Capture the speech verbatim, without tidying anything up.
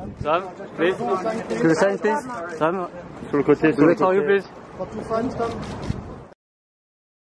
Sam, please. Do the signs, please. Sam, Sur le côté, do the tell you, please. Got two signs, Tom?